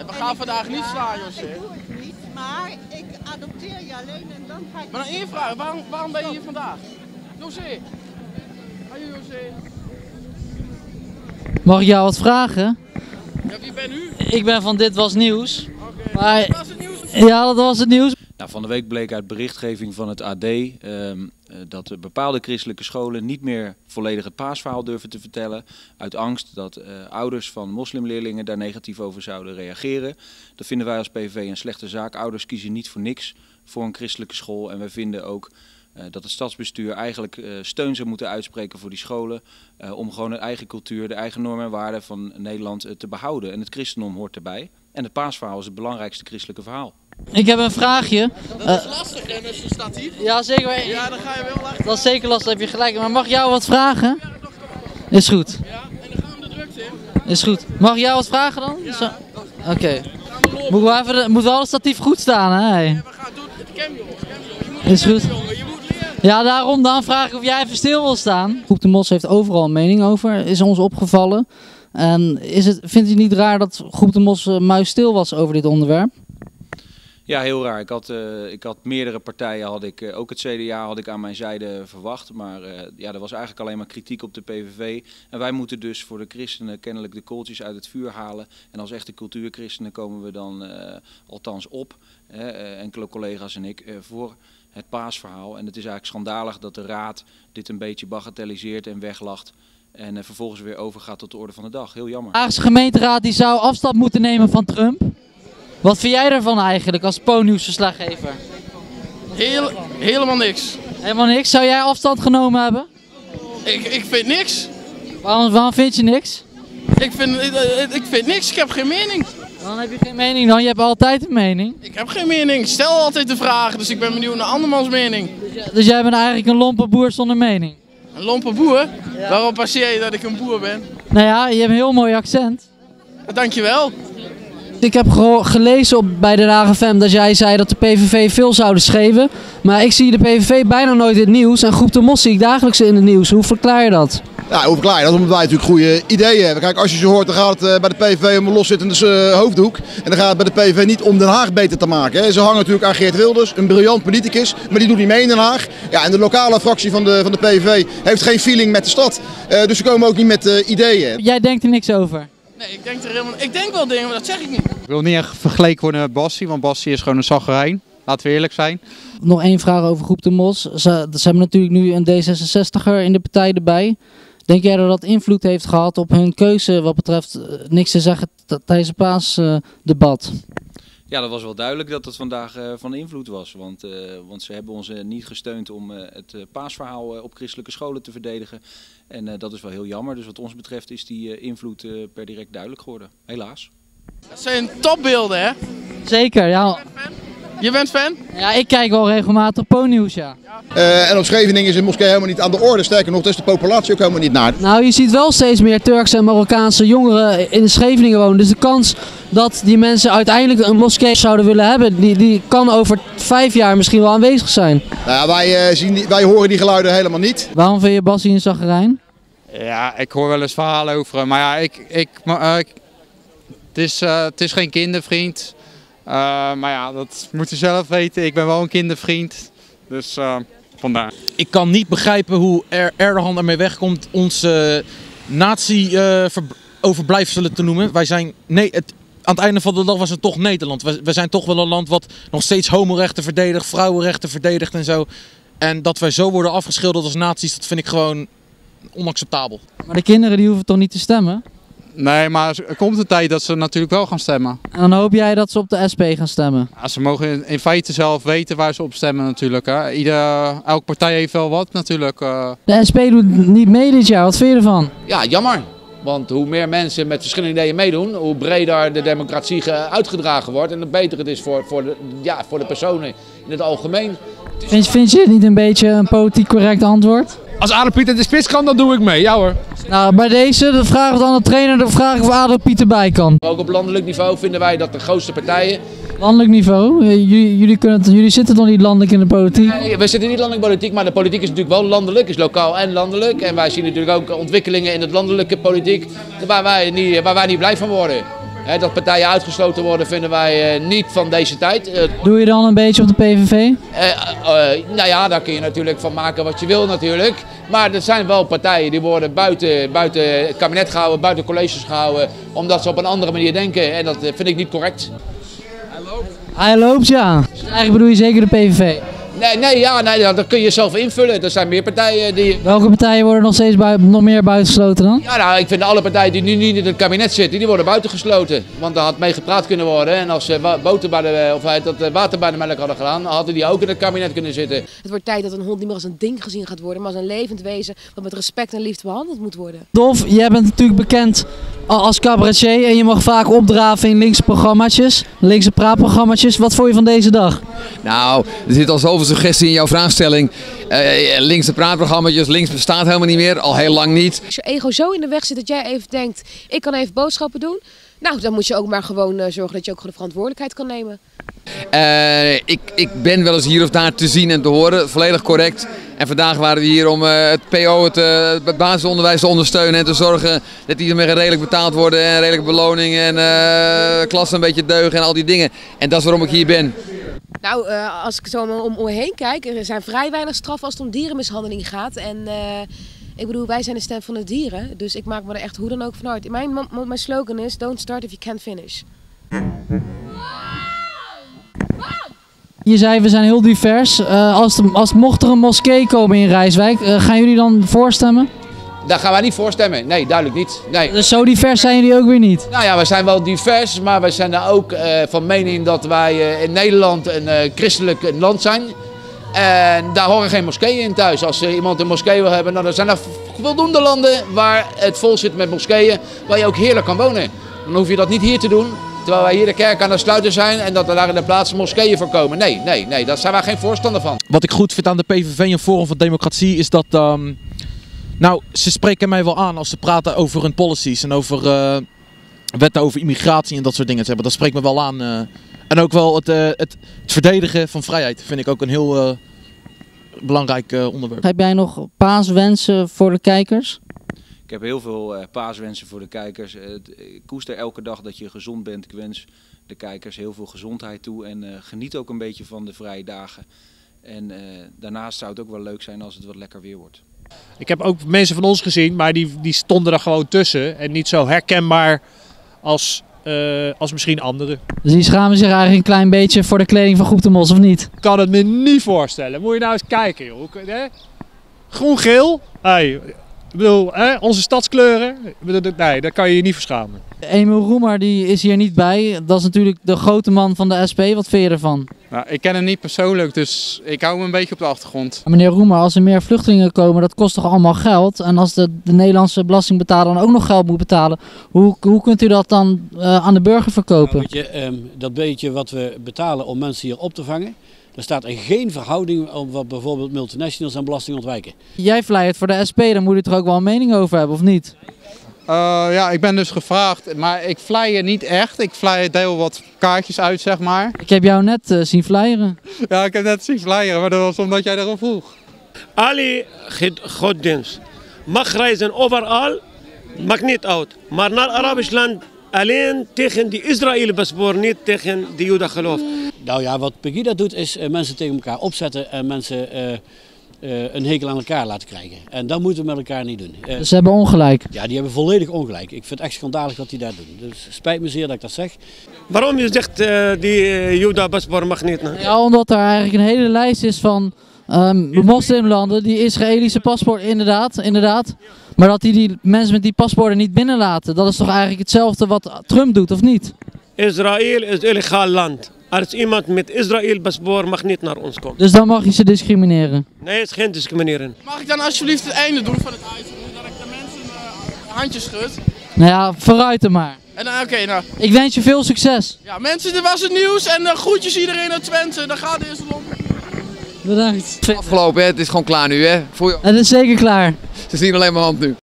We gaan vandaag niet slaan, José. Ik doe het niet, maar ik adopteer je alleen en dan ga ik... Maar dan één vraag, waarom ben je hier vandaag? José. Hallo José. Mag ik jou wat vragen? Ja, wie ben u? Ik ben van Dit Was Nieuws. Oké. Maar... Dat was het nieuws. Ja, dat was het nieuws. Nou, van de week bleek uit berichtgeving van het AD dat bepaalde christelijke scholen niet meer volledig het paasverhaal durven te vertellen. Uit angst dat ouders van moslimleerlingen daar negatief over zouden reageren. Dat vinden wij als PVV een slechte zaak. Ouders kiezen niet voor niks voor een christelijke school. En wij vinden ook dat het stadsbestuur eigenlijk steun zou moeten uitspreken voor die scholen. Om gewoon hun eigen cultuur, de eigen normen en waarden van Nederland te behouden. En het christendom hoort erbij. En het paasverhaal is het belangrijkste christelijke verhaal. Ik heb een vraagje. Dat is lastig, hè, met zo'n statief. Ja, zeker. Ja, dan ga je wel lachen. Dat is zeker lastig, heb je gelijk. Maar mag ik jou wat vragen? Is goed. Ja, en dan gaan we de drukte in. Is goed. Mag ik jou wat vragen dan? Ja. Oké. Gaan we lopen. Moet wel het statief goed staan, hè? Ja, we gaan doen het cam, jongens. Je moet Is leren, goed. jongen. Je moet leren. Ja, daarom dan vraag ik of jij even stil wil staan. Groep de Mos heeft overal een mening over, is ons opgevallen. En vindt u het niet raar dat Groep de Mos muisstil was over dit onderwerp? Ja, heel raar. Ik had meerdere partijen, ook het CDA had ik aan mijn zijde verwacht. Maar ja, er was eigenlijk alleen maar kritiek op de PVV. En wij moeten dus voor de christenen kennelijk de kooltjes uit het vuur halen. En als echte cultuurchristenen komen we dan althans op, enkele collega's en ik, voor het paasverhaal. En het is eigenlijk schandalig dat de Raad dit een beetje bagatelliseert en weglacht. En vervolgens weer overgaat tot de orde van de dag. Heel jammer. De Haagse gemeenteraad die zou afstand moeten nemen van Trump. Wat vind jij daarvan eigenlijk als Po-nieuwsverslaggever? Helemaal niks. Helemaal niks. Zou jij afstand genomen hebben? Ik vind niks. Waarom vind je niks? Ik vind niks. Ik heb geen mening. Dan heb je geen mening dan. Je hebt altijd een mening. Ik heb geen mening. Ik stel altijd de vragen, dus ik ben benieuwd naar andermans mening. Dus jij bent eigenlijk een lompe boer zonder mening? Een lompe boer? Ja. Waarom passeer je dat ik een boer ben? Nou ja, je hebt een heel mooi accent. Dankjewel. Ik heb gelezen bij de Rare FM dat jij zei dat de PVV veel zouden schreeuwen. Maar ik zie de PVV bijna nooit in het nieuws en Groep de Mos zie ik dagelijks in het nieuws. Hoe verklaar je dat? Ja, hoe verklaar je dat? Omdat wij natuurlijk goede ideeën hebben. Kijk, als je ze hoort, dan gaat het bij de PVV om een loszittende hoofddoek. En dan gaat het bij de PVV niet om Den Haag beter te maken. Hè. Ze hangen natuurlijk aan Geert Wilders, een briljant politicus, maar die doet niet mee in Den Haag. Ja, en de lokale fractie van de PVV heeft geen feeling met de stad. Dus ze komen ook niet met ideeën. Jij denkt er niks over? Nee, ik denk wel dingen, maar dat zeg ik niet. Ik wil niet echt vergeleken worden met Bassie, want Bassie is gewoon een zaggerijn. Laten we eerlijk zijn. Nog één vraag over Groep de Mos. Ze hebben natuurlijk nu een D66er in de partij erbij. Denk jij dat dat invloed heeft gehad op hun keuze wat betreft niks te zeggen tijdens het paasdebat? Ja, dat was wel duidelijk dat het vandaag van invloed was. Want ze hebben ons niet gesteund om het paasverhaal op christelijke scholen te verdedigen. En dat is wel heel jammer. Dus wat ons betreft is die invloed per direct duidelijk geworden. Helaas. Dat zijn topbeelden, hè? Zeker, ja. Je bent fan? Ja, ik kijk wel regelmatig Po-nieuws, ja. En op Scheveningen is de moskee helemaal niet aan de orde. Sterker nog, daar is de populatie ook helemaal niet naar. Nou, je ziet wel steeds meer Turkse en Marokkaanse jongeren in Scheveningen wonen. Dus de kans dat die mensen uiteindelijk een moskee zouden willen hebben, die kan over 5 jaar misschien wel aanwezig zijn. Nou ja, wij horen die geluiden helemaal niet. Waarom vind je Bassie een zaggerijn? Ja, ik hoor wel eens verhalen over hem. Maar ja, het is geen kindervriend. Maar ja, dat moet u zelf weten. Ik ben wel een kindervriend. Dus vandaar. Ik kan niet begrijpen hoe Erdogan ermee wegkomt ons nazi-overblijfselen te noemen. Wij zijn, aan het einde van de dag was het toch Nederland. We zijn toch wel een land wat nog steeds homorechten verdedigt, vrouwenrechten verdedigt en zo. En dat wij zo worden afgeschilderd als nazi's, dat vind ik gewoon onacceptabel. Maar de kinderen die hoeven toch niet te stemmen? Nee, maar er komt een tijd dat ze natuurlijk wel gaan stemmen. En dan hoop jij dat ze op de SP gaan stemmen? Ja, ze mogen in feite zelf weten waar ze op stemmen natuurlijk. Hè. Elke partij heeft wel wat natuurlijk. De SP doet niet mee dit jaar, wat vind je ervan? Ja, jammer. Want hoe meer mensen met verschillende ideeën meedoen, hoe breder de democratie uitgedragen wordt. En hoe beter het is voor de personen in het algemeen. Vind je het niet een beetje een politiek correct antwoord? Als Adolf Pieter de spits kan, dan doe ik mee. Ja hoor. Nou, bij deze, de vraag aan de trainer, de vraag of Adolf Pieter bij kan. Ook op landelijk niveau vinden wij dat de grootste partijen... Landelijk niveau? Jullie zitten toch niet landelijk in de politiek? Nee, we zitten niet landelijk politiek, maar de politiek is natuurlijk wel landelijk, is lokaal en landelijk. En wij zien natuurlijk ook ontwikkelingen in het landelijke politiek waar wij niet blij van worden. Dat partijen uitgesloten worden vinden wij niet van deze tijd. Doe je dan een beetje op de PVV? Nou ja, daar kun je natuurlijk van maken wat je wil natuurlijk. Maar er zijn wel partijen die worden buiten het kabinet gehouden, buiten colleges gehouden. Omdat ze op een andere manier denken en dat vind ik niet correct. Hij loopt, ja. Dus eigenlijk bedoel je zeker de PVV? Nee, dat kun je zelf invullen. Er zijn meer partijen die... Welke partijen worden nog steeds nog meer buitengesloten dan? Ja, nou, ik vind alle partijen die nu niet in het kabinet zitten, die worden buitengesloten. Want daar had mee gepraat kunnen worden. En als ze water bij de melk hadden gedaan, hadden die ook in het kabinet kunnen zitten. Het wordt tijd dat een hond niet meer als een ding gezien gaat worden, maar als een levend wezen wat met respect en liefde behandeld moet worden. Dolf, jij bent natuurlijk bekend als cabaretier en je mag vaak opdraven in linkse programmaatjes, linkse praatprogrammaatjes. Wat vond je van deze dag? Nou, er zit al zoveel suggestie in jouw vraagstelling. Linkse praatprogramma's, links bestaat helemaal niet meer, al heel lang niet. Als je ego zo in de weg zit dat jij even denkt, ik kan even boodschappen doen. Nou, dan moet je ook maar gewoon zorgen dat je ook de verantwoordelijkheid kan nemen. Ik ben wel eens hier of daar te zien en te horen, volledig correct. En vandaag waren we hier om het PO, het basisonderwijs te ondersteunen en te zorgen dat die ermee redelijk betaald worden en redelijke beloning en klassen een beetje deugen en al die dingen. En dat is waarom ik hier ben. Nou, als ik zo om me heen kijk, er zijn vrij weinig straffen als het om dierenmishandeling gaat. En ik bedoel, wij zijn de stem van de dieren, dus ik maak me er echt hoe dan ook van uit. Mijn slogan is, don't start if you can't finish. Je zei, we zijn heel divers. Mocht er een moskee komen in Rijswijk, gaan jullie dan voorstemmen? Daar gaan wij niet voor stemmen. Nee, duidelijk niet. Nee. Dus zo divers zijn jullie ook weer niet? Nou ja, we zijn wel divers, maar wij zijn daar ook van mening dat wij in Nederland een christelijk land zijn. En daar horen geen moskeeën in thuis. Als iemand een moskee wil hebben, dan zijn er voldoende landen waar het vol zit met moskeeën, waar je ook heerlijk kan wonen. Dan hoef je dat niet hier te doen, terwijl wij hier de kerk aan het sluiten zijn en dat er daar in de plaats moskeeën voor komen. Nee, daar zijn wij geen voorstander van. Wat ik goed vind aan de PVV en Forum voor Democratie is dat... Nou, ze spreken mij wel aan als ze praten over hun policies en over wetten over immigratie en dat soort dingen. Dat spreekt me wel aan. En ook wel het verdedigen van vrijheid vind ik ook een heel belangrijk onderwerp. Heb jij nog paaswensen voor de kijkers? Ik heb heel veel paaswensen voor de kijkers. Ik koester elke dag dat je gezond bent. Ik wens de kijkers heel veel gezondheid toe en geniet ook een beetje van de vrije dagen. En daarnaast zou het ook wel leuk zijn als het wat lekker weer wordt. Ik heb ook mensen van ons gezien, maar die stonden er gewoon tussen. En niet zo herkenbaar als misschien anderen. Dus die schamen zich eigenlijk een klein beetje voor de kleding van Groep de Mos, of niet? Ik kan het me niet voorstellen. Moet je nou eens kijken, joh. Groen-geel. Hey, ik bedoel, onze stadskleuren. Nee, daar kan je je niet voor schamen. Emiel Roemer die is hier niet bij. Dat is natuurlijk de grote man van de SP. Wat vind je ervan? Nou, ik ken hem niet persoonlijk, dus ik hou hem een beetje op de achtergrond. Meneer Roemer, als er meer vluchtelingen komen, dat kost toch allemaal geld? En als de Nederlandse belastingbetaler dan ook nog geld moet betalen, hoe kunt u dat dan aan de burger verkopen? Nou, weet je, dat beetje wat we betalen om mensen hier op te vangen, er staat er geen verhouding op wat bijvoorbeeld multinationals aan belasting ontwijken. Jij vlijt voor de SP, daar moet u toch ook wel een mening over hebben, of niet? Ja, ik ben dus gevraagd, maar ik flyer niet echt. Ik deel wat kaartjes uit, zeg maar. Ik heb jou net zien flyeren. Ja, ik heb net zien flyeren, maar dat was omdat jij erom vroeg. Ali godsdienst mag reizen overal, maakt niet uit. Maar naar Arabisch land alleen tegen die Israël-paspoort, niet tegen die Joden geloof. Nou ja, wat Pegida doet is mensen tegen elkaar opzetten en mensen een hekel aan elkaar laten krijgen. En dat moeten we met elkaar niet doen. Dus ze hebben ongelijk? Ja, die hebben volledig ongelijk. Ik vind het echt schandalig wat die daar doen. Dus spijt me zeer dat ik dat zeg. Waarom je zegt die Joda-paspoort mag niet? Ja, omdat er eigenlijk een hele lijst is van moslimlanden die Israëlische paspoort inderdaad. Maar dat die mensen met die paspoorten niet binnenlaten. Dat is toch eigenlijk hetzelfde wat Trump doet, of niet? Israël is een illegaal land. Als iemand met Israël-paspoort mag niet naar ons komen. Dus dan mag je ze discrimineren? Nee, het is geen discrimineren. Mag ik dan alsjeblieft het einde doen van het item? Dat ik de mensen handjes schud? Nou ja, vooruit er maar. Oké, nou. Ik wens je veel succes. Ja, mensen, dit was het nieuws en groetjes iedereen uit Twente. Daar gaat het om. Bedankt. Afgelopen, hè? Het is gewoon klaar nu, hè? Het is zeker klaar. Ze zien alleen mijn hand nu.